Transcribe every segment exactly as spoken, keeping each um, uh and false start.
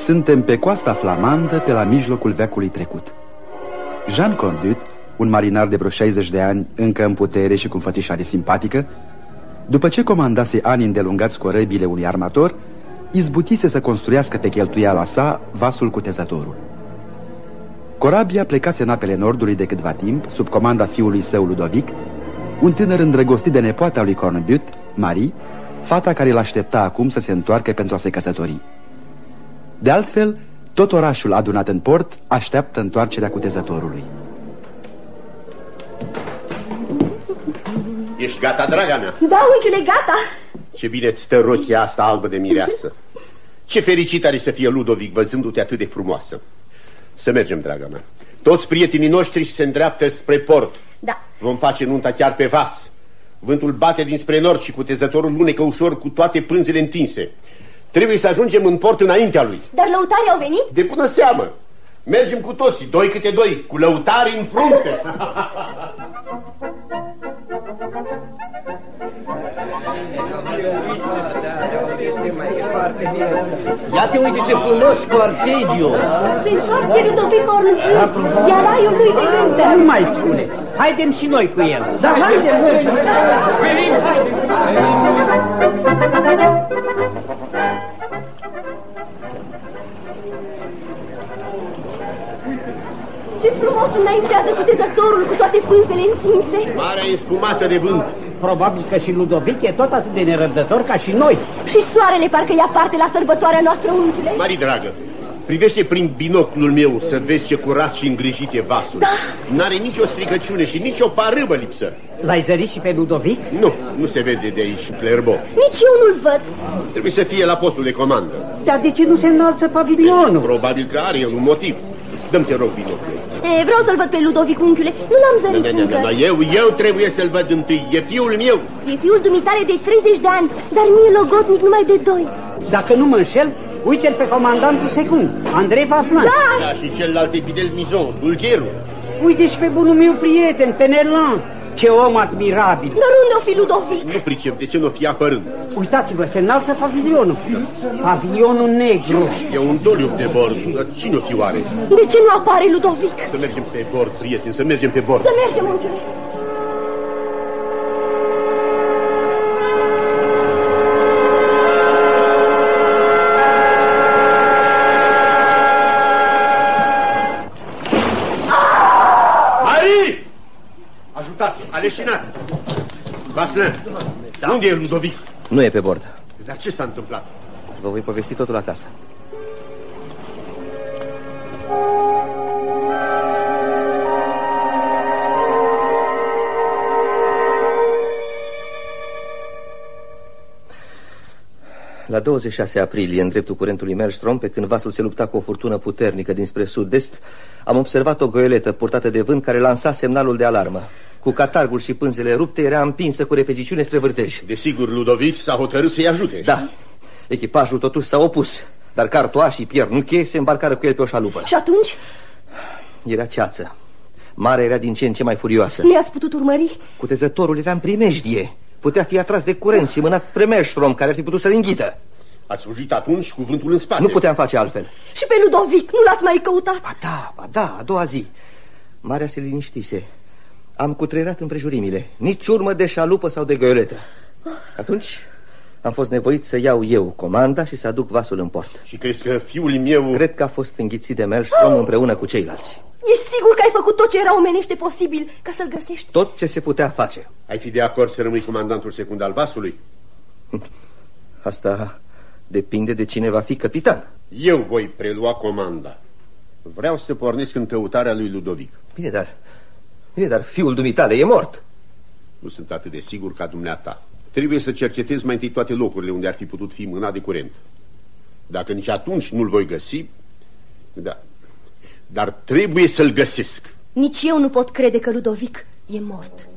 Suntem pe coasta flamandă, pe la mijlocul veacului trecut. Jean Condut, un marinar de vreo șaizeci de ani, încă în putere și cu înfățișare simpatică, după ce comandase ani îndelungați corăbile unui armator, izbutise să construiască pe cheltuiala sa vasul cutezătorul. Corabia plecase în apele nordului de câtva timp, sub comanda fiului său Ludovic, un tânăr îndrăgostit de nepoata lui Cornbutte, Marie, fata care îl aștepta acum să se întoarcă pentru a se căsători. De altfel, tot orașul adunat în port așteaptă întoarcerea cutezătorului. Ești gata, draga mea? Da, unchiule, gata. Ce bine îți stă rochia asta albă de mireasă. Ce fericit are să fie Ludovic văzându-te atât de frumoasă. Să mergem, draga mea. Toți prietenii noștri se îndreaptă spre port. Da. Vom face nunta chiar pe vas. Vântul bate dinspre nord și cutezătorul lunecă ușor cu toate pânzele întinse. Trebuie să ajungem în port înaintea lui. Dar lăutarii au venit? De bună seamă. Mergem cu toții, doi câte doi, cu lăutarii în frunte. Ia-te, uite ce frumos cortegiu. Se întoarce Ludovic Cornbutte, iar raiul lui de cântă. Nu mai spune. Haidem și noi cu el. Da, haidem, mergem. Ce frumos înaintează cutezătorul cu toate pânzele întinse. Marea e spumată de vânt. Probabil că și Ludovic e tot atât de nerăbdător ca și noi. Și soarele parcă ia parte la sărbătoarea noastră, unchiule. Mari dragă, privește prin binoclul meu să vezi ce curat și îngrijit e vasul. Da. N-are nicio stricăciune și nicio parâbă lipsă. L-ai zărit și pe Ludovic? Nu, nu se vede de aici Clerbo. Nici eu nu-l văd. Trebuie să fie la postul de comandă. Dar de ce nu se înalță pavilionul? Probabil că are el un motiv. Dă-mi, te rog, binoclul. E, vreau să-l văd pe Ludovic, unchiule. Nu l-am zărit da, da, încă. da, da, eu, eu trebuie să-l văd întâi. E fiul meu. E fiul dumitale de treizeci de ani, dar mie logotnic numai de doi. Dacă nu mă înșel, uite-l pe comandantul secund, Andrei Vaslan. Da! Da, și celălalt e Fidel Mizon, bulgherul. Uite și pe bunul meu prieten, pe Nerlan. Ce om admirabil. Dar unde o fi Ludovic? Nu pricep, de ce nu fi apărând? Uitați-vă, se înalță pavilionul. Pavilionul negru. E un doliu de bord, dar cine o fi oare? De ce nu apare Ludovic? Să mergem pe bord, prieteni, să mergem pe bord. Să mergem, unchiule. Aleșinat! Vaslan, da? Unde e Ludovic? Nu e pe bord. Dar ce s-a întâmplat? Vă voi povesti totul acasă. La douăzeci și șase aprilie, în dreptul curentului Maelstrom, pe când vasul se lupta cu o furtună puternică dinspre sud-est, am observat o goeletă purtată de vânt care lansa semnalul de alarmă. Cu catargul și pânzele rupte, era împinsă cu repeziciune spre vârtej. Desigur, Ludovic s-a hotărât să-i ajute. Da. Echipajul totuși s-a opus, dar Cartois și Pierre Nuche se îmbarcară cu el pe o șalupă. Și atunci? Era ceață. Marea era din ce în ce mai furioasă. Nu i-ați putut urmări? Cutezătorul era în primejdie. Putea fi atras de curent și mânat spre Maelstrom, care ar fi putut să-l înghită. Ați fugit atunci cu vântul în spate. Nu puteam face altfel. Și pe Ludovic nu l-ați mai căutat? Ba da, ba da, a doua zi. Marea se liniștise. Am cutreierat împrejurimile. Nici urmă de șalupă sau de goeletă. Atunci am fost nevoit să iau eu comanda și să aduc vasul în port. Și crezi că fiul meu... Cred că a fost înghițit de Maelstrom oh! împreună cu ceilalți. Ești sigur că ai făcut tot ce era omenește posibil ca să-l găsești? Tot ce se putea face. Ai fi de acord să rămâi comandantul secund al vasului? Asta depinde de cine va fi capitan. Eu voi prelua comanda. Vreau să pornesc în căutarea lui Ludovic. Bine, dar... Bine, dar fiul dumitale e mort. Nu sunt atât de sigur ca dumneata. Trebuie să cercetez mai întâi toate locurile unde ar fi putut fi mânat de curent. Dacă nici atunci nu-l voi găsi... Da... Dar trebuie să-l găsesc. Nici eu nu pot crede că Ludovic e mort.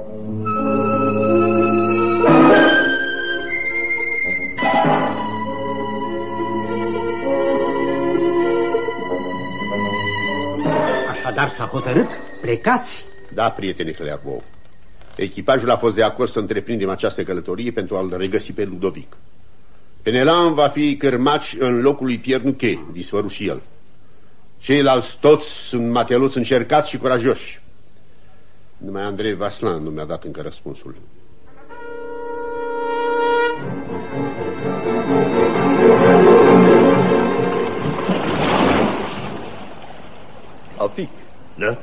Așadar s-a hotărât? Plecați? Da, prietene Clerbo. Echipajul a fost de acord să întreprindem această călătorie pentru a-l regăsi pe Ludovic. Penelon va fi cârmaci în locul lui Pierre Nuchet, dispărut și el. Ceilalți toți sunt mateloți încercați și curajoși. Numai Andrei Vaslan nu mi-a dat încă răspunsul. Apic. Da?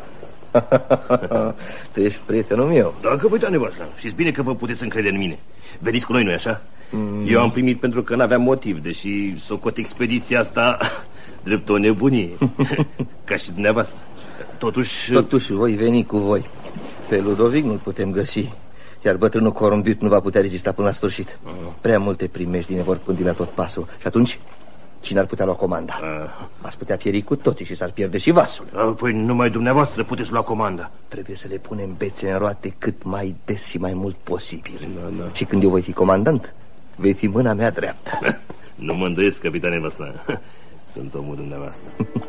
Tu ești prietenul meu. Da, capitane Vaslan, știți bine că vă puteți încrede în mine. Veniți cu noi, nu-i așa? Mm. Eu am primit pentru că n-aveam motiv, deși socot expediția asta drept o nebunie. Ca și dumneavoastră. Totuși... Totuși voi veni cu voi. Pe Ludovic nu-l putem găsi, iar bătrânul Corumbut nu va putea rezista până la sfârșit. uh. Prea multe primejdii ne vor pândi la tot pasul. Și atunci, cine ar putea lua comanda? uh. V-ați putea pieri cu toții și s-ar pierde și vasul. uh, Păi numai dumneavoastră puteți lua comanda. Trebuie să le punem bețe în roate cât mai des și mai mult posibil. da, da. Și când eu voi fi comandant, vei fi mâna mea dreaptă. Nu mă îndoiesc, capitane Vaslan. Sunt omul dumneavoastră.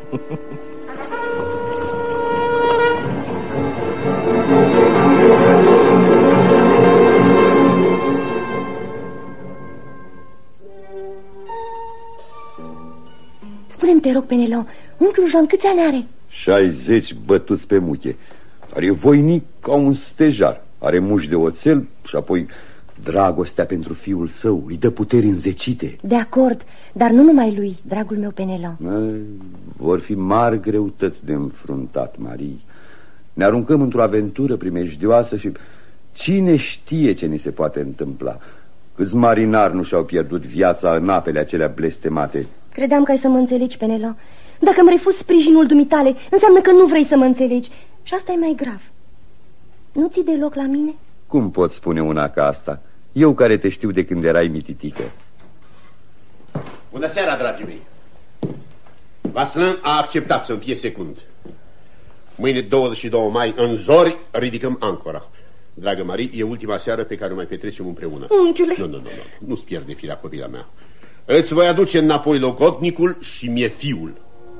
Spune-mi, te rog, Penelon, unchiul Jean câți ani are? șaizeci bătuți pe muche. Dar e voinic ca un stejar. Are muși de oțel și apoi dragostea pentru fiul său îi dă puteri înzecite. De acord, dar nu numai lui, dragul meu Penelon. Vor fi mari greutăți de înfruntat, Marie. Ne aruncăm într-o aventură primejdioasă și cine știe ce ni se poate întâmpla. Câți marinari nu și-au pierdut viața în apele acelea blestemate. Credeam că ai să mă înțelegi, Penelon. Dacă îmi refuzi sprijinul dumitale, înseamnă că nu vrei să mă înțelegi. Și asta e mai grav. Nu ți de loc la mine? Cum pot spune una ca asta? Eu care te știu de când erai mititică. Bună seara, dragii mei. Vaslan a acceptat să-mi fie secund. Mâine, douăzeci și doi mai, în zori, ridicăm ancora. Dragă Marie, e ultima seară pe care o mai petrecem împreună. Unchiule! Nu, nu, nu, nu. Nu-ți pierde firea, copila mea. Îți voi aduce înapoi logotnicul și mie fiul.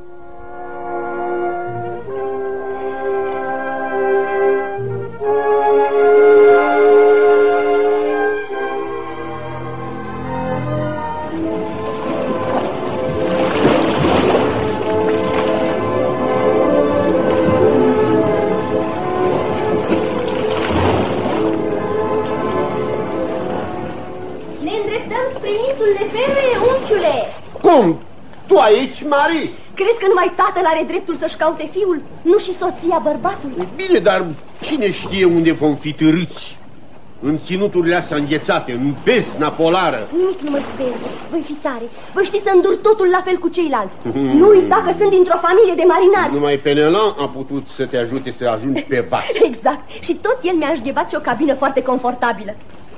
Cum? Tu aici, Marie? Crezi că numai tatăl are dreptul să-și caute fiul? Nu și soția bărbatului? Bine, dar cine știe unde vom fi târâți? În ținuturile astea înghețate, în bezna polară. Nimic nu mă sperie, voi fi tare. Voi ști să îndur totul la fel cu ceilalți. mm. Nu uita că sunt dintr-o familie de marinari. Numai Penelon a putut să te ajute să ajungi pe vas. Exact, și tot el mi-a înșghebat și o cabină foarte confortabilă.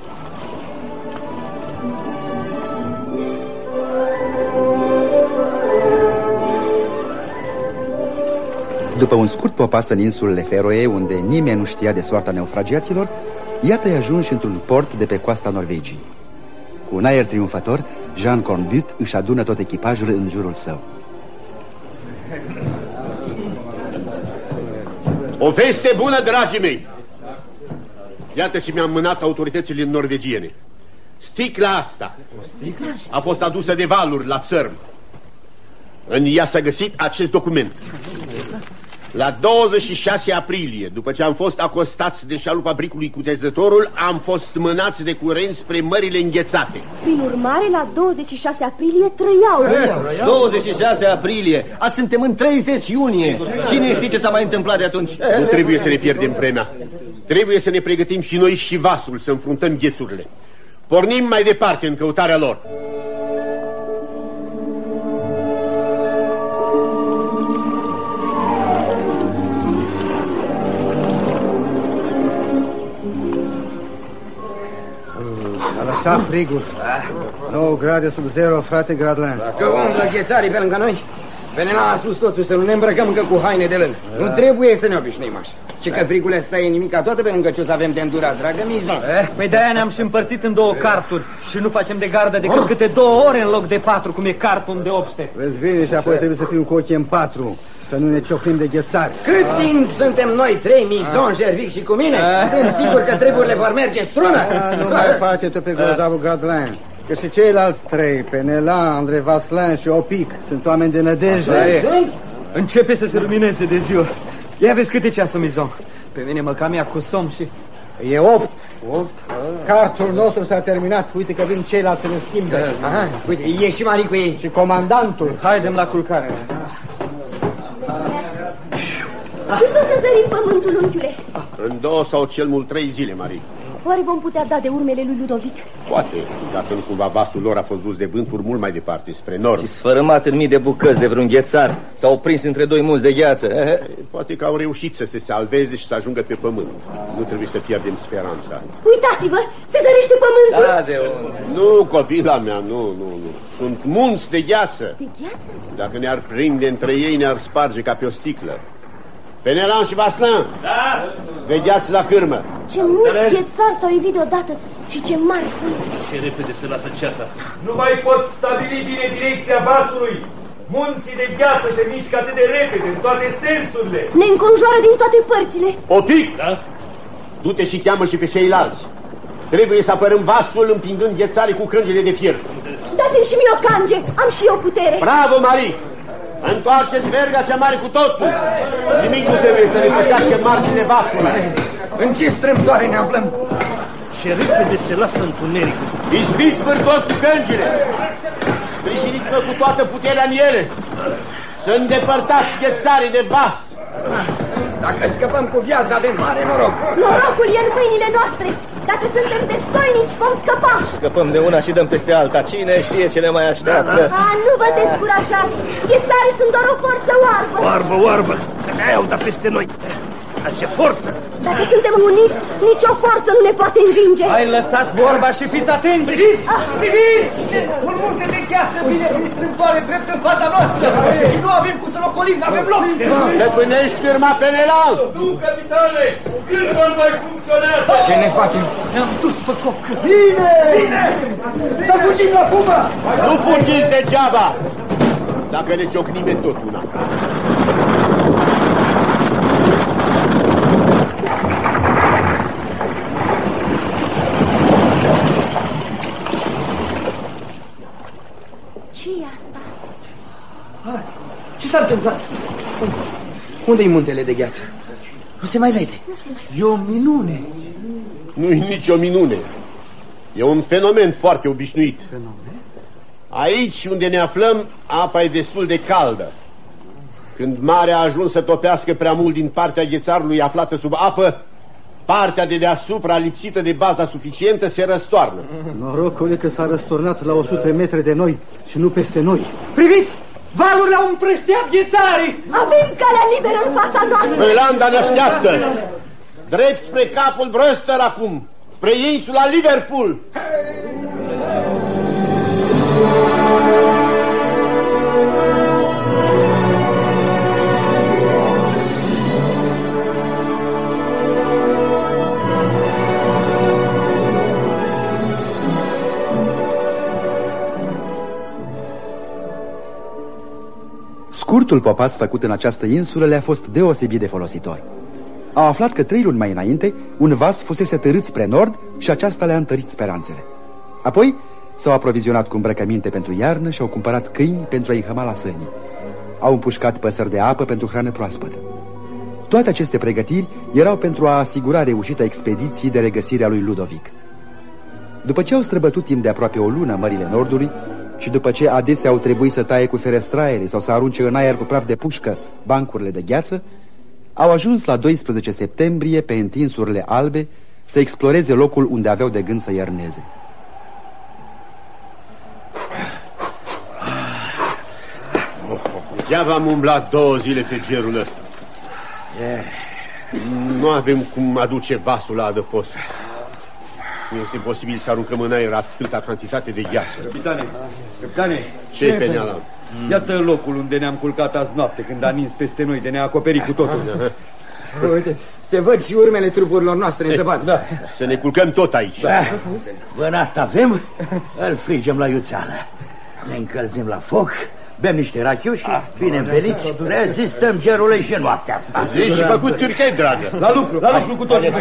După un scurt popas în insulele Feroe, unde nimeni nu știa de soarta naufragiaților, iată-i ajunși într-un port de pe coasta Norvegiei. Cu un aer triumfător, Jean Cornbutte își adună tot echipajul în jurul său. O veste bună, dragii mei! Iată și mi-am mânat autoritățile norvegiene. Sticla asta a fost adusă de valuri la țărm. În ea s-a găsit acest document. La douăzeci și șase aprilie, după ce am fost acostați de șalupa bricului Cutezătorul, am fost mânați de curent spre mările înghețate. Prin urmare, la douăzeci și șase aprilie trăiau. douăzeci și șase aprilie, azi suntem în treizeci iunie. Cine știe ce s-a mai întâmplat de atunci? Nu trebuie să ne pierdem vremea. Trebuie să ne pregătim și noi și vasul să înfruntăm ghețurile. Pornim mai departe în căutarea lor. S-a frigul. nouă grade sub zero, frate Gradlin. Dacă umblă ghețarii pe lângă noi, Penelon a spus totul, să nu ne îmbrăcăm încă cu haine de lân. Da. Nu trebuie să ne obișnuim așa. Ce că frigul ăsta e nimica toată pe lângă ce o să avem de îndurat, dragă Mizon. Eh, păi de-aia ne-am și împărțit în două carturi și nu facem de gardă decât oh. câte două ore în loc de patru, cum e cartul de obște. Vezi bine, și apoi trebuie să fim cu ochii în patru, să nu ne ciocnim de ghețari. Cât ah. timp suntem noi trei, Mizon, ah. Jervic și cu mine, ah. sunt sigur că treburile vor merge strună. Ah, nu mai face-te pe grozavul Gradlin. că și ceilalți trei, Penelon, André Vasselin și Opic, sunt oameni de nădejde. Începe să se lumineze de ziua. Ia vezi câte ceasă, Mizon. Pe mine mă cam ia cu somn și... E opt. Opt? Cartul nostru s-a terminat. Uite că vin ceilalți să ne schimbe. Aha, uite, e și Marie cu ei. Și comandantul. Haidem la culcare. Cât o să zărim pământul, unchiule? În două sau cel mult trei zile, Marie. Oare vom putea da de urmele lui Ludovic? Poate, dacă nu cumva vasul lor a fost dus de vânturi mult mai departe, spre nord. Și sfărâmat în mii de bucăți de vreun ghețar. S-au prins între doi munți de gheață. Poate că au reușit să se salveze și să ajungă pe pământ. Nu trebuie să pierdem speranța. Uitați-vă, se zărește pământul. Da, de unde? Nu, copila mea, nu, nu, nu. Sunt munți de gheață. De gheață? Dacă ne-ar prinde între ei, ne-ar sparge ca pe o sticlă. Penelon și Vasselin! Da! Vegheați la cârmă! Ce mulți ghețari s-au evit deodată și ce mari sunt! Ce repede se lasă ceasa! Nu mai pot stabili bine direcția vasului! Munții de gheață se mișcă atât de repede, în toate sensurile! Ne înconjoară din toate părțile! Opic! Da? Du-te și cheamă și pe ceilalți! Trebuie să apărăm vasul împingând ghețarii cu crângele de fier! Dați-mi și mie o cange! Am și eu putere! Bravo, Marie! Întoarceți verga cea mare cu totul! Nimic nu trebuie să ne pășească marginile vasului! În ce strâmtoare ne aflăm? Ce repede se lasă întunericul! Izbiți vârtos cu cângile! Sprijiniți-vă cu toată puterea în ele! Să îndepărtați ghețarii de vas! Dacă scăpăm cu viața, avem mare noroc! Norocul e în mâinile noastre! Dacă suntem destoinici, vom scăpa! Scăpăm de una și dăm peste alta. Cine știe ce ne mai așteaptă? A, nu vă descurajați! Ghețarii sunt doar o forță oarbă! Oarbă, oarbă! Că au dat peste noi! Dar ce forță! Dacă suntem uniți, nicio forță nu ne poate învinge! Hai, lăsați vorba și fiți atenți! Priviți! Ah. Priviți! Un munte de gheață vine prin strâmtoare drept în fața noastră! Și nu avem cum să-l ocolim, nu avem loc! Stăpânești cârma Penelon! Nu, capitane! Cârma nu mai funcționează! Ce ne facem? Ne-am dus pe cop! Bine! Bine! Să fugim la fugă! Nu fugiți degeaba! Dacă ne ciocnim e tot una. Ce-i asta? Hai, ce s-a întâmplat? Unde-i muntele de gheață? Nu se mai vede. Nu se mai... E o minune. Nu-i nicio minune. E un fenomen foarte obișnuit. Fenomen? Aici unde ne aflăm, apa e destul de caldă. Când marea a ajuns să topească prea mult din partea ghețarului aflată sub apă, partea de deasupra, lipsită de baza suficientă, se răstoarnă. Norocul e că s-a răsturnat la o sută metri de noi și nu peste noi. Priviți! Valurile au împrăștiat ghețarii! Avem calea liberă în fața noastră! Irlanda ne așteaptă! Drept spre capul Brăstăr acum, spre insula Liverpool! Scurtul popas făcut în această insulă le-a fost deosebit de folositor. Au aflat că trei luni mai înainte un vas fusese târât spre nord și aceasta le-a întărit speranțele. Apoi s-au aprovizionat cu îmbrăcăminte pentru iarnă și au cumpărat câini pentru a-i hăma la sănii. Au împușcat păsări de apă pentru hrană proaspătă. Toate aceste pregătiri erau pentru a asigura reușita expediției de regăsire a lui Ludovic. După ce au străbătut timp de aproape o lună mările nordului și după ce adesea au trebuit să taie cu ferestraiele sau să arunce în aer cu praf de pușcă bancurile de gheață, au ajuns la doisprezece septembrie pe întinsurile albe să exploreze locul unde aveau de gând să ierneze. Degeaba am umblat două zile pe gerul ăsta. Nu avem cum aduce vasul la adăpost. Nu este posibil să aruncăm în aer atâta cantitate de gheață. Capitane, capitane, ce-i Penelon? Iată locul unde ne-am culcat azi noapte, când a nins peste noi de ne-a acoperit cu totul. Uite, se văd și urmele trupurilor noastre în zăpadă. Da. Să ne culcăm tot aici. Da. Vânat avem, îl frigem la iuțeală. Ne încălzim la foc, bem niște rachiu și, bine înveliți, rezistăm gerului și noaptea asta. Zici și făcut turchei, dragă. La lucru, la lucru cu toții.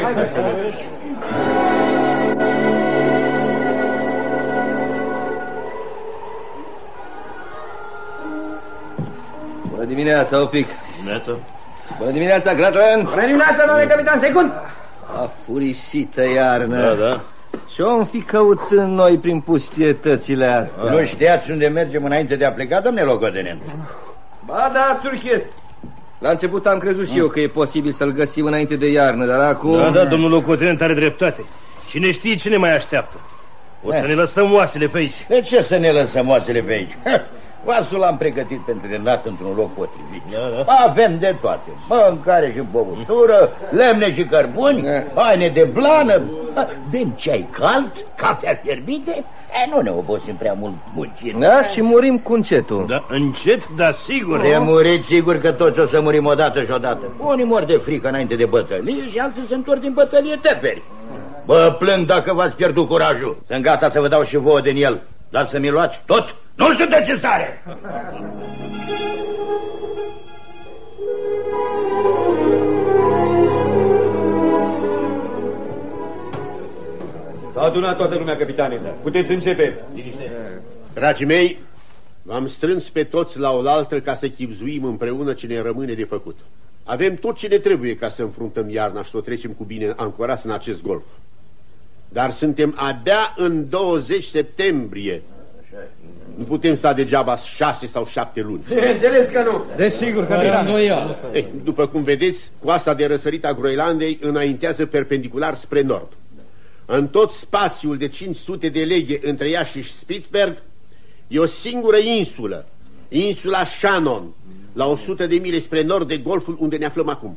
dimineața, Opic. Dimineața. Bună dimineața, Gratlen. Bună dimineața, domnule capitan Secund. A furisită iarnă. Da, da. Și-o fi căutând noi prin pustietățile astea. Nu știați unde mergem înainte de a pleca, domnule locotenent? Ba da, Turchet. La început am crezut și eu că e posibil să-l găsim înainte de iarnă, dar acum... Da, da, domnul locotenent are dreptate. Cine știe ce ne mai așteaptă. O să ne lăsăm oasele pe aici. De ce să ne lăsăm oasele pe aici? Vasul l-am pregătit pentru renat într-un loc potrivit. Da, da. Avem de toate. Mâncare și băutură, lemne și cărbuni, haine de blană, bem ceai cald, cafea fierbinte. E, nu ne obosim prea mult muncind. Da, și murim cu încetul. Da, încet, dar sigur. De murit, sigur că toți o să murim odată și odată. Unii mor de frică înainte de bătălie și alții se întorc din bătălie teferi. Bă, plâng dacă v-ați pierdut curajul. Sunt gata să vă dau și vouă din el. Dar să mi luați tot, nu sunteți în stare. S-a adunat toată lumea, capitane. Puteți începe. Dragii mei, v-am strâns pe toți la oaltă ca să chibzuim împreună ce ne rămâne de făcut. Avem tot ce ne trebuie ca să înfruntăm iarna și să o trecem cu bine ancorați în acest golf. Dar suntem abia în douăzeci septembrie. Nu putem sta degeaba șase sau șapte luni. Înțeles că nu. Desigur că nu. Ei, după cum vedeți, coasta de răsărit a Groenlandei înaintează perpendicular spre nord. În tot spațiul de cinci sute de leghe între ea și Spitzberg e o singură insulă, insula Shannon, la o sută de mile spre nord de golful unde ne aflăm acum.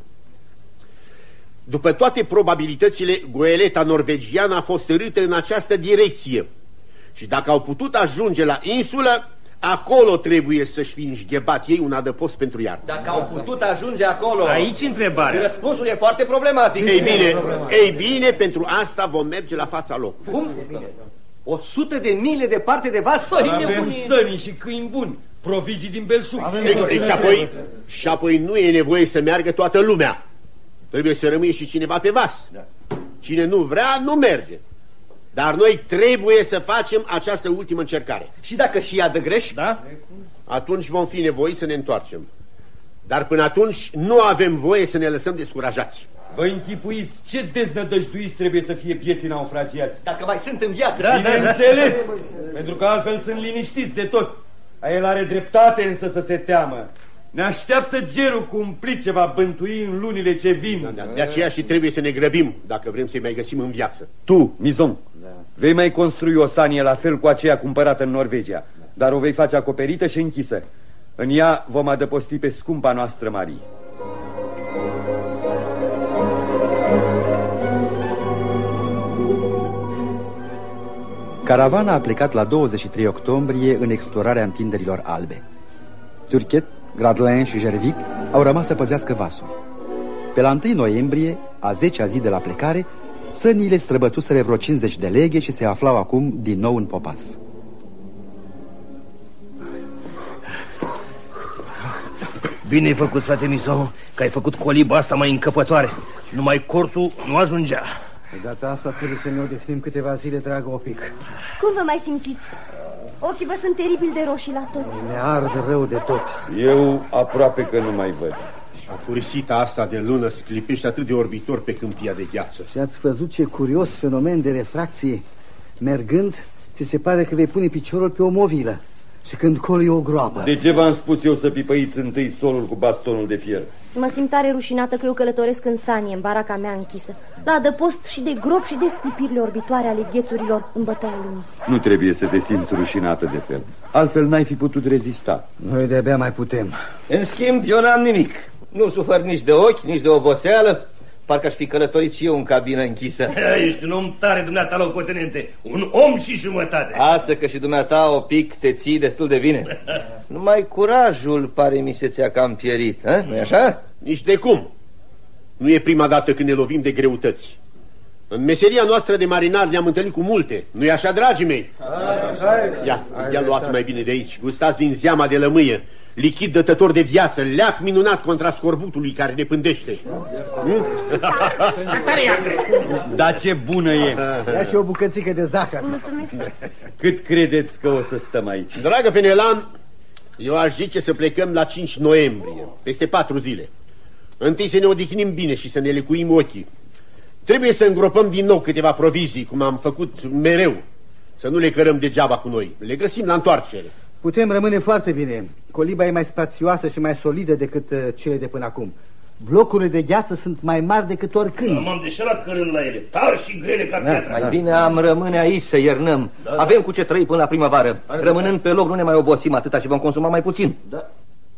După toate probabilitățile, goeleta norvegiană a fost râtă în această direcție. Și dacă au putut ajunge la insulă, acolo trebuie să-și fi înșghebat ei un adăpost pentru iarnă. Dacă au putut ajunge acolo... Aici întrebarea. Răspunsul e foarte problematic. Ei bine, ei bine, pentru asta vom merge la fața locului. Cum? O sută de mile departe de vas? Avem săni și câini buni, provizii din belșug. Și apoi, și apoi nu e nevoie să meargă toată lumea. Trebuie să rămâie și cineva pe vas. Cine nu vrea, nu merge. Dar noi trebuie să facem această ultimă încercare. Și dacă și ea dă greș, da? Atunci vom fi nevoiți să ne întoarcem. Dar până atunci nu avem voie să ne lăsăm descurajați. Vă închipuiți ce deznădăjduiți trebuie să fie pieții naufragiați. Dacă mai sunt în viață. Da, bineînțeles, da, da. Pentru că altfel sunt liniștiți de tot. El are dreptate însă să se teamă. Ne așteaptă gerul cumplit ce va bântui în lunile ce vin. Da, da. De aceea și trebuie să ne grăbim dacă vrem să-i mai găsim în viață. Tu, Mizon, da. vei mai construi o sanie la fel cu aceea cumpărată în Norvegia, da. dar o vei face acoperită și închisă. În ea vom adăposti pe scumpa noastră Marie. Caravana a plecat la douăzeci și trei octombrie în explorarea întinderilor albe. Turchet, Gratlen și Jervic au rămas să păzească vasul. Pe la întâi noiembrie, a zecea zi de la plecare, sănile străbătuseră vreo cincizeci de leghe și se aflau acum din nou în popas. Bine ai făcut, frate Mison, că ai făcut coliba asta mai încăpătoare. Numai cortul nu ajungea. De data asta trebuie să ne odihnim câteva zile, dragă Opic. Cum vă mai simțiți? Ochii vă sunt teribil de roșii la toți. Ne ard rău de tot. Eu aproape că nu mai văd. Afurisita asta de lună sclipește atât de orbitor pe câmpia de gheață. Și ați văzut ce curios fenomen de refracție. Mergând, ți se pare că vei pune piciorul pe o movilă. Și când colo e o groapă. De ce v-am spus eu să pipăiți întâi solul cu bastonul de fier? Mă simt tare rușinată că eu călătoresc în sanie, în baraca mea închisă, la adăpost și de grop și de sclipirile orbitoare ale ghețurilor în bătaia lumii. Nu trebuie să te simți rușinată de fel. Altfel n-ai fi putut rezista. Noi de-abia mai putem. În schimb, eu n-am nimic. Nu sufăr nici de ochi, nici de oboseală. Parcă aș fi călătorit și eu în cabină închisă. Ești un om tare, dumneata, locotenente. Un om și jumătate. Asta că și dumneata, Opic, te ții destul de bine. Numai curajul pare mi se ți-a cam pierit, nu-i așa? Nici de cum. Nu e prima dată când ne lovim de greutăți. În meseria noastră de marinar ne-am întâlnit cu multe. Nu-i așa, dragii mei? Ia, ia luați mai bine de aici. Gustați din zeama de lămâie. Lichid dătător de viață, leac minunat contra scorbutului care ne pândește. Dar ce bună e! Ia și o bucățică de zahăr. Mulțumesc. Cât credeți că o să stăm aici? Dragă Penelan, Eu aș zice să plecăm la cinci noiembrie, peste patru zile. Întâi să ne odihnim bine și să ne lecuim ochii. Trebuie să îngropăm din nou câteva provizii, cum am făcut mereu. Să nu le cărăm degeaba cu noi. Le găsim la întoarcere. Putem rămâne foarte bine. Coliba e mai spațioasă și mai solidă decât uh, cele de până acum. Blocurile de gheață sunt mai mari decât oricând. Da, m-am deșerat cărând la ele, tari și grele ca da, piatra. Mai da. bine am rămâne aici să iernăm. Da, da. Avem cu ce trăi până la primăvară. Da, Rămânând pe loc nu ne mai obosim atâta și vom consuma mai puțin. Da.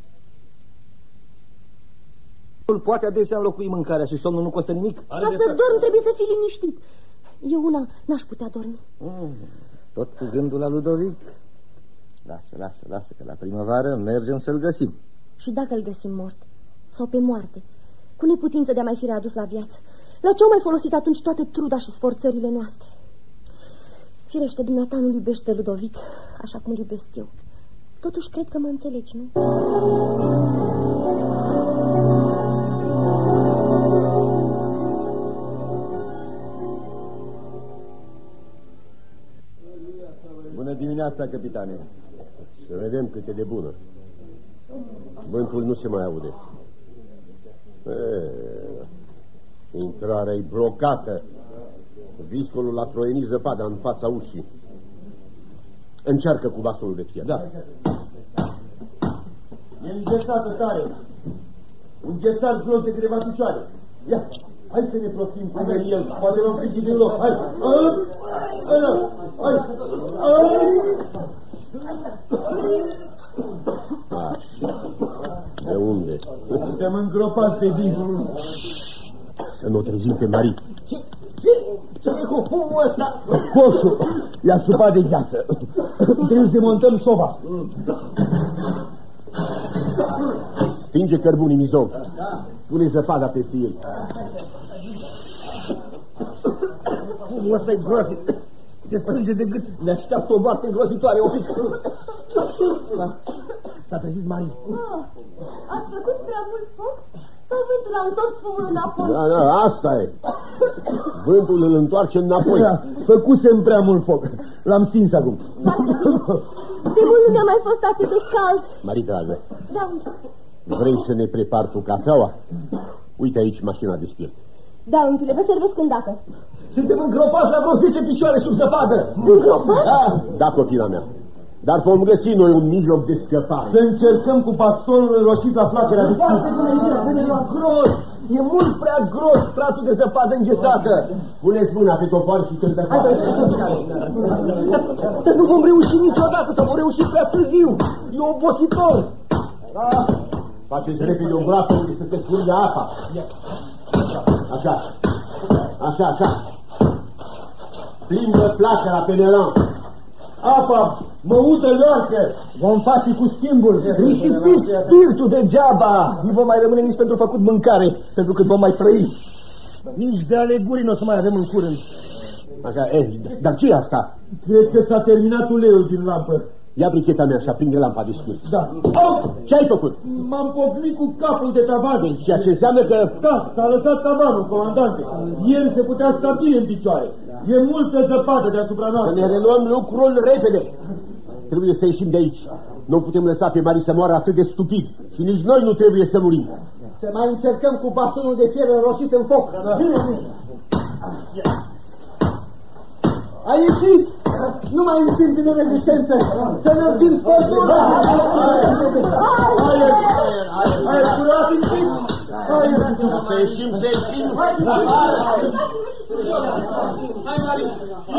Poate adesea înlocui mâncarea și somnul nu costă nimic. Ca să dorm trebuie să fii liniștit. Eu una n-aș putea dormi. Mm, tot cu gândul la Ludovic? Lasă, lasă, lasă, că la primăvară mergem să-l găsim. Și dacă îl găsim mort sau pe moarte, cu neputință de a mai fi readus la viață, la ce au mai folosit atunci toată truda și sforțările noastre? Firește, dumneata nu-l iubești pe Ludovic așa cum îl iubesc eu. Totuși cred că mă înțelegi, nu? Bună dimineața, capitane. Să vedem cât e de bună. Vântul nu se mai aude. E, intrarea e blocată. Viscolul a troienit zăpada în fața ușii. Încearcă cu bastonul de fier. Da. E înghețată tare. Înghețat gros de câteva picioare. Ia, hai să ne profim cum vede el. Poate vom frizi din loc. Hai. Hai. Hai. Așa. De unde? Suntem îngropați pe dincul. Să nu trezim pe Marie. Ce? Ce? Ce e cu fumul ăsta? Coșul i-a stupat de gheață. Trebuie să demontăm soba. Stinge cărbunii, Mizou. Pune zăpada peste el. Fumul ăsta e groaznic. Te strânge de gât. Ne așteaptă o moarte îngrozitoare, o pic. S-a trezit Marie. Oh, ați făcut prea mult foc? Sau vântul a întors fumul înapoi? Da, da, asta e. Vântul îl întoarce înapoi. Da, făcusem prea mult foc. L-am stins acum. De mult nu mi-a mai fost atât de cald. Marie, dragă. Da. Vrei să ne prepari tu cafeaua? Uite aici mașina de spirit. Da, unchiule, vă servesc îndată. Suntem îngropați la vreo zece picioare sub zăpadă. Îngropați? Da. Da, copila mea. Dar vom găsi noi un mijloc de scăpare. Să încercăm cu bastonul înroșit la flacăra de spirit. Gros! E mult prea gros stratul de zăpadă înghețată. Puneți mâna pe topoar și când Dar nu vom reuși niciodată, să vom reuși prea târziu. E obositor. Da. Faceți repede o groapă unde să se scurge apa. Așa. Așa, așa. Plimbă flacăra pe Nelan. Apa, măută loarcă. Vom face cu schimbul. Risipiți spiritul degeaba. Nu vom mai rămâne nici pentru făcut mâncare, pentru că vom mai trăi. Nici de ale gurii nu o să mai avem în curând. Așa, e, dar ce e asta? Cred că s-a terminat uleiul din lampă. Ia bricheta mea și aprinde lampa de scurt. Da. Oh! Ce ai făcut? M-am pocnit cu capul de tavan. Ceea ce înseamnă că... Da, s-a lăsat tavanul, comandante. Ieri se putea sta bine în picioare. E multă zăpadă deasupra noastră. Să ne reluăm lucrul repede. Trebuie să ieșim de aici. Nu putem lăsa pe Marie să moară atât de stupid. Și nici noi nu trebuie să murim. Să mai încercăm cu bastonul de fier înroșit în foc. Da. A ieșit! Nu mai întâmpină rezistență! Să ne întind fătura! Hai, hai, curioasă întiți! Să ieșim, să ieșim! Hai, Marie!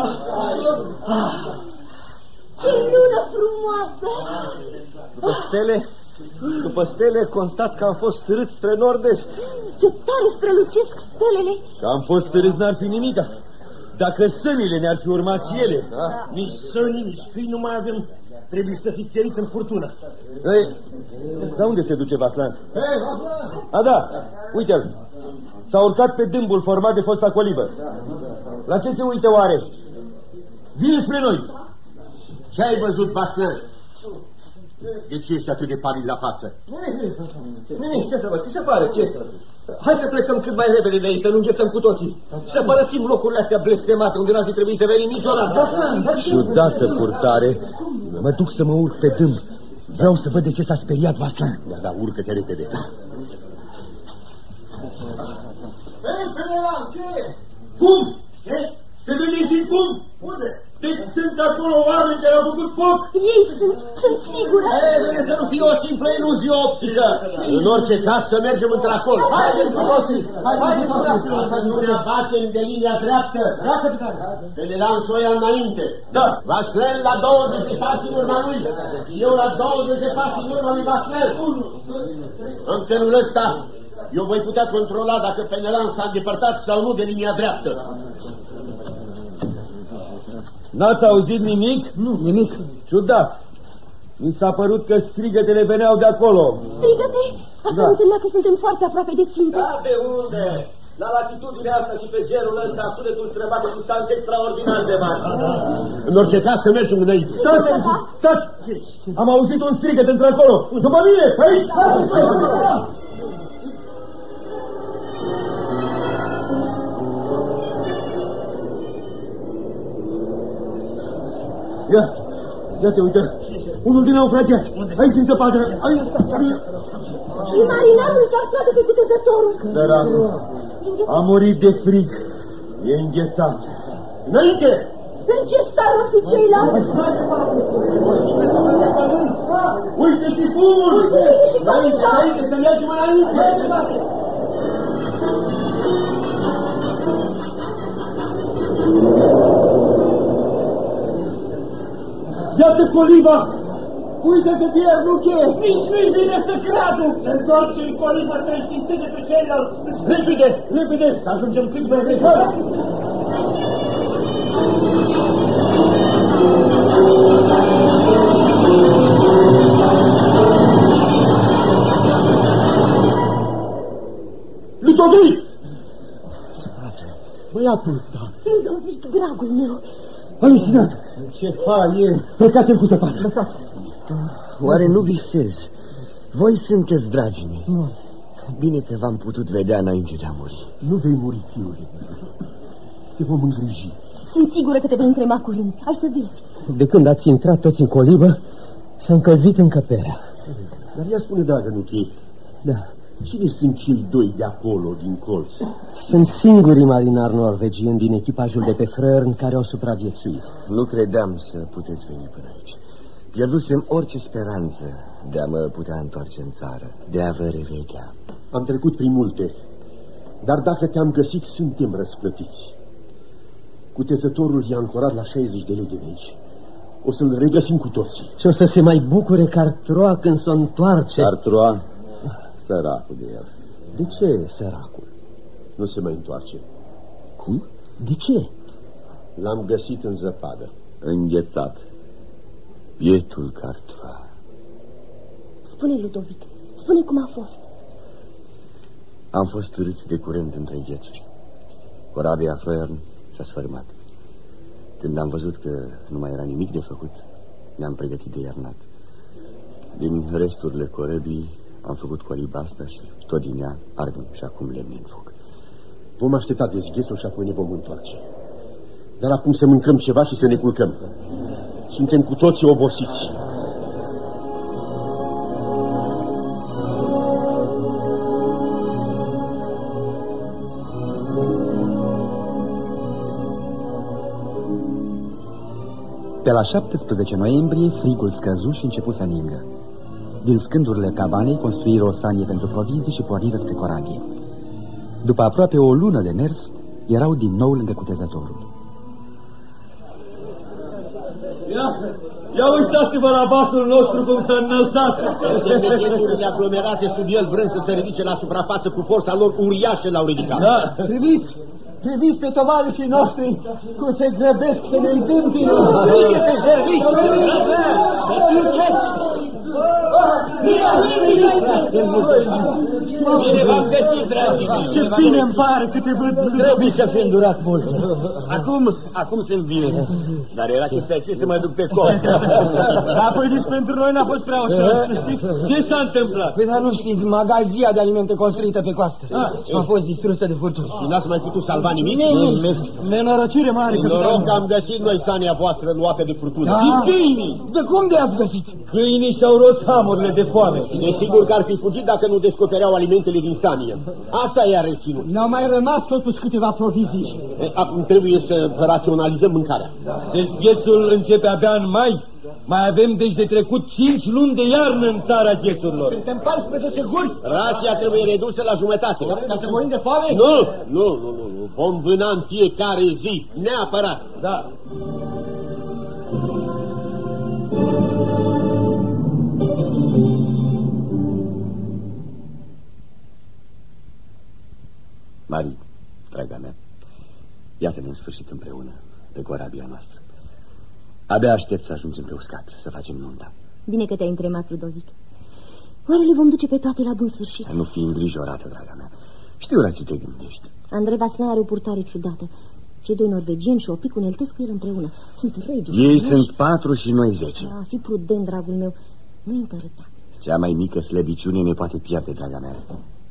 Ce lună frumoasă! După stele, după stele constat că am fost târâți spre nord-est. Ce tare strălucesc stelele! Că am fost târâți n-ar fi nimica. Dacă sănile ne-ar fi urmat și ele. Da. Nici săni, nici câini nu mai avem. Trebuie să fii pierit în furtună. Ei, dar unde se duce Vaslan? Hei, Vaslan! A, da, uite-l. S-a urcat pe dâmbul format de fosta colibă. La ce se uită oare? Vine spre noi. Ce ai văzut, Vaslan? De ce ești atât de palid la față? Nimic, nimic, ce să văd, ce se pare, ce? Hai să plecăm cât mai repede de aici, să nu înghețăm cu toții. Să părăsim locurile astea blestemate, unde n-ar fi trebuit să venim niciodată. Ciudată purtare. Mă duc să mă urc pe dâmb. Vreau să văd de ce s-a speriat Vaslan. Da, da, urcă-te repede. Hei, Penelan, ce? Cum? Ce? Se vede și cum? Unde? Deci sunt acolo oameni care au făcut foc? Ei sunt, sunt sigură. Ei, vede să nu fie o simplă iluzie optică. În orice caz să mergem într-acolo. Haideți cu toții! Haideți cu toții! Să nu ne abatem de linia dreaptă. Da, capitan. Penelan să o ia înainte. Da. Vaslel la douăzeci de pași în urma lui. Și eu la douăzeci de pași în urma lui Vaslel. În felul ăsta eu voi putea controla dacă Penelan s-a îndepărtat sau nu de linia dreaptă. N-ați auzit nimic? Nu, nimic. Ciudat. Mi s-a părut că strigătele veneau de acolo. Strigăte? Asta da. Însemna că suntem foarte aproape de țintă. Da, de unde? La latitudinea asta și pe gerul ăsta sunetul străbate distanțe extraordinar de mari. În orice caz să mergem înainte. Stați! Stați! Am auzit un strigăt într-acolo. După mine! Aici! Ia, ia te uită, unul din naufragiați, aici în zăpadă, aici. Și marinarul își dar pe cutezătorul. Săracul, a murit de frig, e înghețat. Înainte! În ce stare ar fi ceilalți? Uite și fumul! Uite bine și înainte, înainte, să mergem înainte! Iată coliba! Uite-te, Pierre, nu ce? Nici nu-i vine să creadă! Se întoarce în colibă să înștiințeze pe ceilalți! Repede! Repede! Să ajungem cât mai repede! Ludovic! Băiatul, da. Ludovic, dragul meu. Alucinat! Ce faie! Plecați-l cu zăpadă! Lăsați! Oare nu visez? Voi sunteți, dragii mei. Nu. Bine că v-am putut vedea înainte de a muri. Nu vei muri, fiule. Te vom îngriji. Sunt sigură că te vei încrema curând. Hai să vezi. De când ați intrat toți în colibă, s-a încălzit încăperea. Dar ea spune, dragă Nuchie. Da. Cine sunt cei doi de acolo, din colț? Sunt singurii marinari norvegieni din echipajul de pe Frărn care au supraviețuit. Nu credeam să puteți veni până aici. Pierdusem orice speranță de a mă putea întoarce în țară, de a vă revedea. Am trecut prin multe, dar dacă te-am găsit, suntem răsplătiți. Cutezătorul e ancorat la șaizeci de legi de aici. O să-l regăsim cu toții. Și o să se mai bucure Cartroa când s-o întoarce. Cartroa? Săracul de el. De ce săracul? Nu se mai întoarce. Cum? De ce? L-am găsit în zăpadă. Înghețat. Bietul Cartroa. Spune, Ludovic, spune cum a fost. Am fost târâți de curent între înghețuri. Corabia Frern s-a sfărâmat. Când am văzut că nu mai era nimic de făcut, ne-am pregătit de iernat. Din resturile corăbii am făcut coliba asta și tot din ea ardem și acum lemne în foc. Vom aștepta dezghețul și apoi ne vom întoarce. Dar acum să mâncăm ceva și să ne culcăm. Suntem cu toții obosiți. Pe la șaptesprezece noiembrie, frigul scăzu și începu să ningă. Din scândurile cabanei construiră o sanie pentru provizii și porniră spre corabie. După aproape o lună de mers, erau din nou lângă cutezătorul. Ia, ia uitați-vă la vasul nostru cum s-a înălțat! Semnăcheturile aglomerate sub el, vrând să se ridice la suprafață cu forța lor uriașă, l-au ridicat. Da. Priviți! Priviți pe tovarășii noștri cum se grăbesc să ne întâmpine! Bine pe serviciu! Pe turchet! Bine v-am găsit, dragii mei. Ce bine îmi pare că te văd. Trebuie să fi îndurat mult. Acum, acum sunt bine. Dar era chipeație să mă duc pe cont. Apoi nici pentru noi n-a fost prea ușor, să știți. Ce s-a întâmplat? Păi dar nu știți, magazia de alimente construită pe coastă a fost distrusă de furtuni. Și n-ați mai putut salva nimic? Nenorocire mare. Noroc că am găsit noi sania voastră luată de furtună. Și câinii? De cum de-ați găsit? Câinii și-au ros hamurile de foame. Desigur că ar fi fugit dacă nu descopereau alimentele din sanie. Asta i-a reținut. Ne-au mai rămas totuși câteva provizii. Acum trebuie să raționalizăm mâncarea. Dezghețul începe abia în mai. Mai avem deci de trecut cinci luni de iarnă în țara ghețurilor. Suntem paisprezece guri. Rația trebuie redusă la jumătate. Ca să morim de foame? Nu, nu, nu, nu. Vom vâna în fiecare zi, neapărat. Da. Marie, draga mea, iată-ne în sfârșit împreună, pe corabia noastră. Abia aștept să ajungem pe uscat, să facem nunta. Bine că te-ai întremat, Ludovic. Oare le vom duce pe toate la bun sfârșit? Nu fi îngrijorată, draga mea. Știu la ce te gândești. Andrei Vaslan are o purtare ciudată. Cei doi norvegieni și Opic uneltesc cu el împreună. Sunt răi, Ei sunt patru și noi zece. Da, fi prudent, dragul meu. Nu întărâta. Cea mai mică slăbiciune ne poate pierde, draga mea.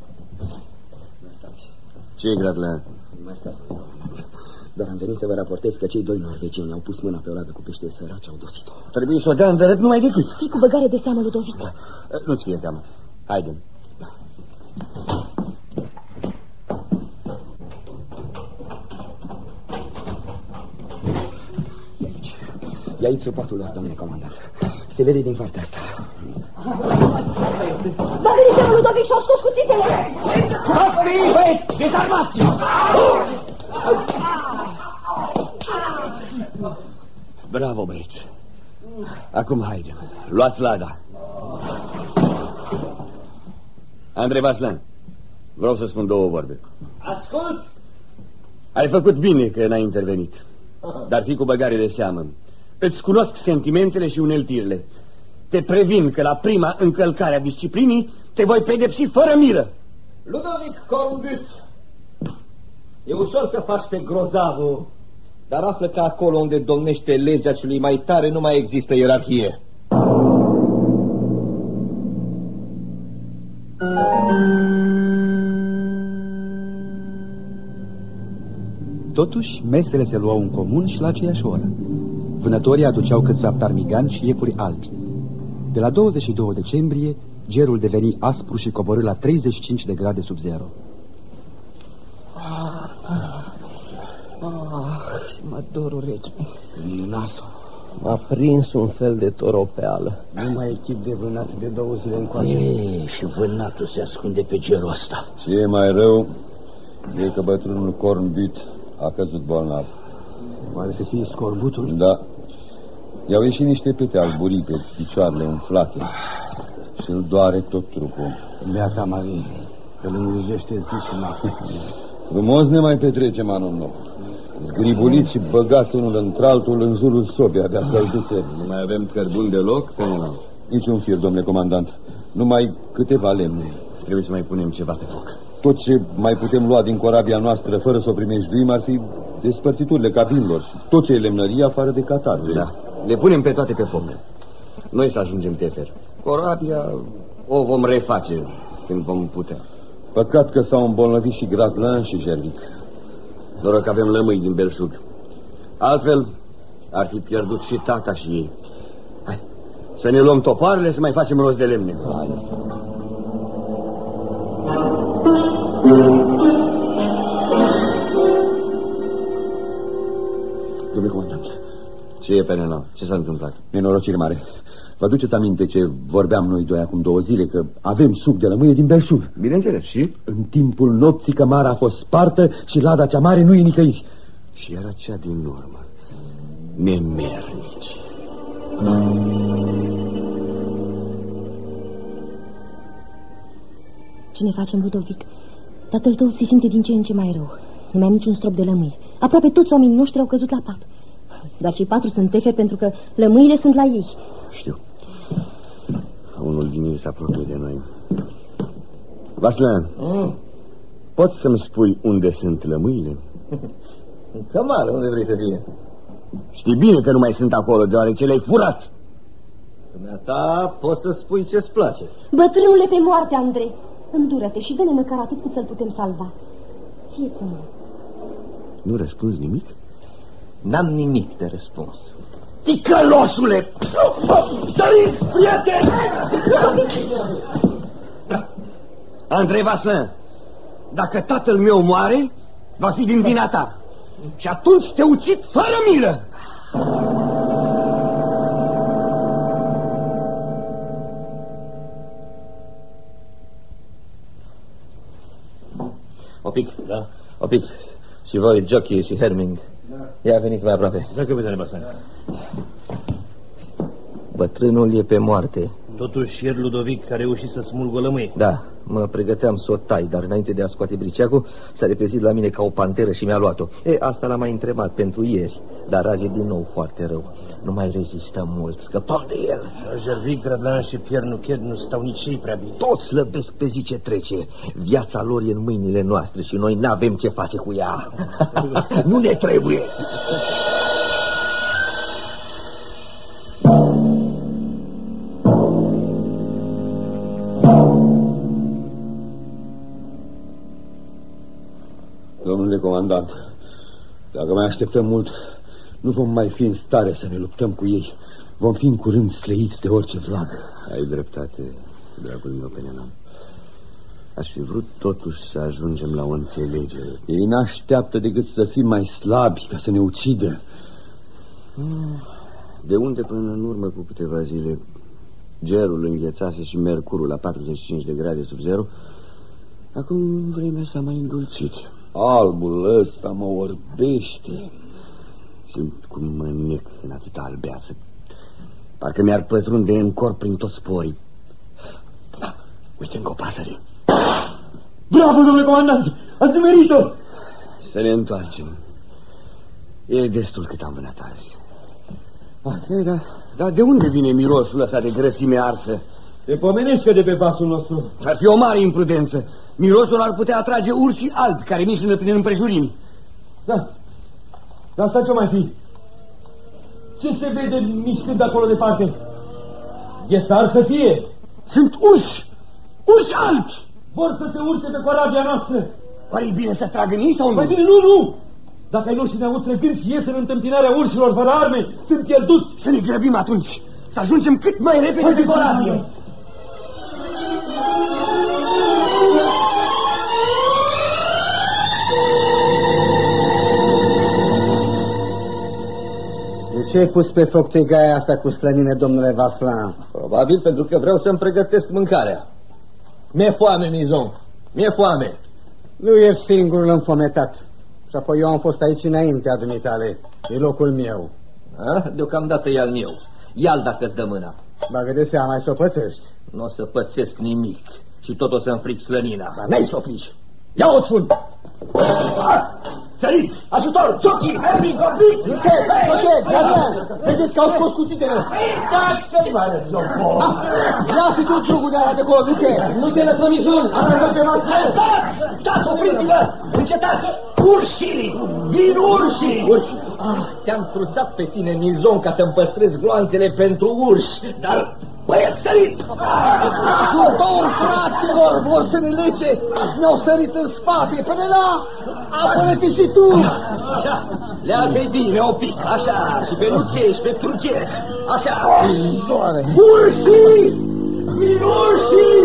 Ce-i, Gradlin? Dar am venit să vă raportez că cei doi norvegieni au pus mâna pe o ladă cu pește săraci, au dosit-o. Trebuie să o dea în dărât numai decât. Fii cu băgare de seamă, Ludovic. Da. Nu-ți fie teamă. Haide. Da. E aici supatul lor, domnule comandant. Se vede din partea asta. Bagă de seamă, Ludovic, și-au scos cuțitele. Hopii, băieți, dezarmați! Bravo, băieți. Acum haide, luați lada. Andrei Vaslan, vreau să spun două vorbe. Ascult! Ai făcut bine că n-ai intervenit. Dar fii cu băgare de seamă. Îți cunosc sentimentele și uneltirile. Te previn că la prima încălcare a disciplinii te voi pedepsi fără milă. Ludovic Cornbutt, e ușor să faci pe grozavul, dar află că acolo unde domnește legea celui mai tare nu mai există ierarhie. Totuși, mesele se luau în comun și la aceeași oră. Vânătorii aduceau câțiva ptarmigani și iepuri albi. De la douăzeci și doi decembrie, gerul deveni aspru și coborâ la treizeci și cinci de grade sub zero. Ah, ah, mă dor urechi. Nasul. M-a prins un fel de toropeală. Nu mai e chip de vânat de două zile încoace. Ei, și vânatul se ascunde pe gerul ăsta. Ce e mai rău e că bătrânul Cornbutt a căzut bolnav. Oare să fie scorbutul? Da. I-au ieșit niște pete alburii pe picioarele umflate și îl doare tot trupul. Beata Marie, îl îngrijește zi și noapte. Frumos ne mai petrecem anul nou. Zgribuliți și băgați unul într-altul în jurul sobii, abia călduțe. Nu mai avem cărbuni deloc? Niciun fir, domnule comandant. Numai câteva lemne. Trebuie să mai punem ceva pe foc. Tot ce mai putem lua din corabia noastră fără să o primejduim ar fi despărțiturile cabinilor și tot ce e lemnărie afară de catarge. Da, le punem pe toate pe foc. Noi să ajungem tefer. Corabia o vom reface când vom putea. Păcat că s-au îmbolnăvit și Gradlin și Jervic. Noroc că avem lămâi din belșug. Altfel ar fi pierdut și tata și ei. Hai, să ne luăm topoarele să mai facem rost de lemne. Hai. Domnule comandant, ce e, Penelon? Ce s-a întâmplat? Nenorocire mare. Vă aduceți aminte ce vorbeam noi doi acum două zile, că avem suc de lămâie din belșug? Bineînțeles, și? În timpul nopții cămara a fost spartă și lada cea mare nu e nicăieri. Și era cea din urmă. Nemernici. Ce ne facem, Ludovic? Tatăl tău se simte din ce în ce mai rău. Nu mai am niciun strop de lămâie. Aproape toți oamenii noștri au căzut la pat. Dar cei patru sunt teferi pentru că lămâile sunt la ei. Știu. unul din ei se apropie de noi. Vasile, mm. poți să-mi spui unde sunt lămâile? În cămară, unde vrei să fie? Știi bine că nu mai sunt acolo, deoarece le-ai furat. Dumneata, poți să spui ce-ți place. Bătrânule pe moarte, Andrei. Îndură-te și dă-ne măcar atât cât să-l putem salva. Fie-ți mă. Nu răspunzi nimic? N-am nimic de răspuns. Ticălosule! Săriți, prieteni! Andrei Vasile, dacă tatăl meu moare, va fi din vina ta. Și atunci te ucid fără milă. Opic, da? Opic. Și voi, Jockey și Herming. Da. Ia, veniți mai aproape. Da, capitane Basan. Bătrânul e pe moarte. Totuși, ieri Ludovic a reușit să smulgă o lămâie. Da, mă pregăteam să o tai, dar înainte de a scoate briceagul, s-a repezit la mine ca o panteră și mi-a luat-o. E, asta l-am mai întrebat pentru ieri, dar azi e din nou foarte rău. Nu mai rezistă mult, scăpăm de el. Jervic, Gradlan și Pierre Nuchet nu stau nici ei prea bine. Toți slăbesc pe zi ce trece. Viața lor e în mâinile noastre și noi n-avem ce face cu ea. Nu ne trebuie. Domnule comandant, dacă mai așteptăm mult, nu vom mai fi în stare să ne luptăm cu ei. Vom fi în curând slăiți de orice vlag. Ai dreptate, dragul meu Penelan. Aș fi vrut totuși să ajungem la o înțelegere. Ei n-așteaptă decât să fim mai slabi ca să ne ucidă. De unde până în urmă cu câteva zile gerul înghețase și mercurul la patruzeci și cinci de grade sub zero, acum vremea s-a mai îndulcit. Albul ăsta mă orbește. Simt cum mă nec în atâta albeață. Parcă mi-ar pătrunde în corp prin toți porii. Da, uite încă o pasăre. Bravo, domnule comandant! Ați nimerit-o! Să ne întoarcem. E destul cât am vânat azi. Ah, da, dar de unde vine mirosul ăsta de grăsime arsă? Te pomenești că de pe vasul nostru. Ar fi o mare imprudență. Mirosul ar putea atrage urși albi care mișină prin împrejurimi. Da, dar asta ce mai fi? Ce se vede mișcând acolo departe? Ghețar să fie. Sunt urși, urși albi. Vor să se urce pe corabia noastră. Pare bine să tragă în ei sau nu? Mai bine, nu, nu! Dacă ai noștri ne aud trăgând și ies în întâmpinarea urșilor fără arme, sunt pierduți. Să ne grăbim atunci, să ajungem cât mai repede pe corabie. De ce ai pus pe foc tegaia asta cu slănine, domnule Vaslan? Probabil pentru că vreau să-mi pregătesc mâncarea. Mi-e foame, Mizon, mi-e foame. Nu ești singurul înfometat. Și apoi eu am fost aici înaintea dumitale. E locul meu. A? Deocamdată e al meu. Ia-l dacă-ți dă mâna. Bagă de seama, ai să o pățești. Nu o să pățesc nimic. Și tot o să-mi fric slănina. Dar n-ai să o frici. Ia-o, spun! Săriți! Ajutor! Jockey! Herming! Opic! Nichet! Nichet! Gazan! Vedeți că au scos cuțitele! Ce-i mai arăt, Jockey? Ia și tu trugul de aia de acolo, Nichet! Nu te lăsăm, Izun! Arată pe masă! Stați! Stați, opriți-vă! Încetați! Urșii! Vin urșii! Urșii! Ah, te-am cruțat pe tine, Mizon, ca să-mi păstrez gloanțele pentru urși, dar... Băieți, săriți! Ajutor, fraților! Vor să ne lege! Ne-au sărit în spate! Până la... Apără-te și tu! Așa! Leagă-i bine, Opic! Așa! Și pe Nuche și pe Turche! Așa! Urșii! Vin urșii!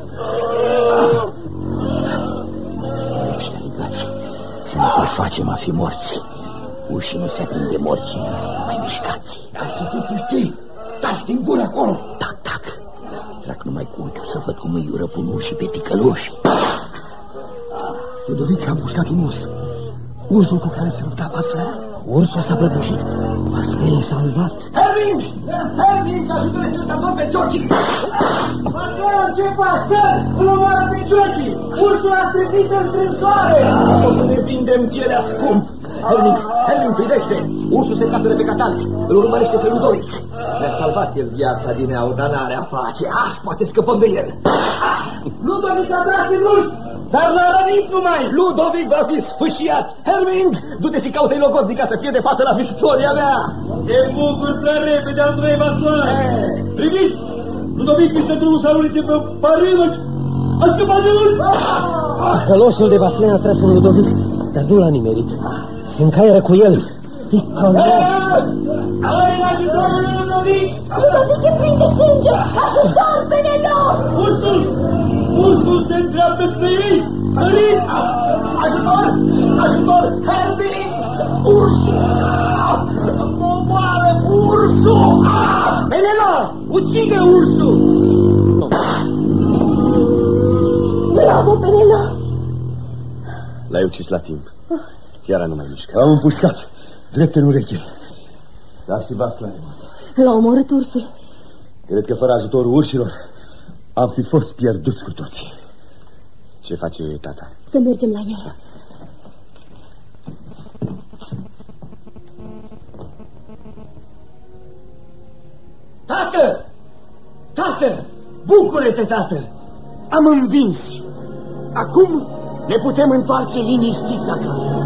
Ăștia ligați! Să ne mai facem a fi morți! Urșii nu se ating de morți! Mai mișcați! Dar și tu, Turche! Taci din gură acolo! Tac, tac! Trag numai cu ochiul să văd cum îi răpun urșii pe ticăloși. Ludovic a împușcat un urs. Ursul cu care se lupta Vasile. Ursul s-a prăbușit. Vasile s-a înluat. Herming! Herming, ajută-ne să-l salvăm pe Jockey! Vasile, ce faci? Îl omoară pe Jockey! Ursul a strâmbit în strânsoare! O să ne vindem pielea scump! Herming, Herming, privește! Ursul se capără pe catalc. Îl urmărește pe Ludovic. Mi-a salvat el viața din aur, dar n-are a face. Ah, poate scăpăm de el. Ah! Ludovic a tras în urs, dar l-a rănit numai. Ludovic va fi sfâșiat. Herming, du-te și caută-i logodnic ca să fie de față la victoria mea. Te bucur prea repede, Andrei Vastoare. Priviți, Ludovic este drumul să arunce pe parâmă și a scăpat de urs. Călosul de Vaslin a tras în Ludovic, dar nu l-a nimerit. Se încaieră cu el. Hai la ajutorul lui Ludovic! Ludovic e plin de sânge! Ajutor, Penelon! Ursul! Ursul se îndreaptă spre ei! Sărit! Ajutor! Ajutor! Herbin! Ursul! Momoară ursul! Penelon! Ucide ursul! Bravo, Penelon! L-ai ucis la timp. Chiar nu mai mișcă. Am împușcat. Drept în ureche. Da, și Vaslai. L-a omorât ursul. Cred că fără ajutorul urșilor am fi fost pierduți cu toții. Ce face tata? Să mergem la el. Tată! Tată! Bucură-te, tată! Am învins! Acum ne putem întoarce liniștiți acasă.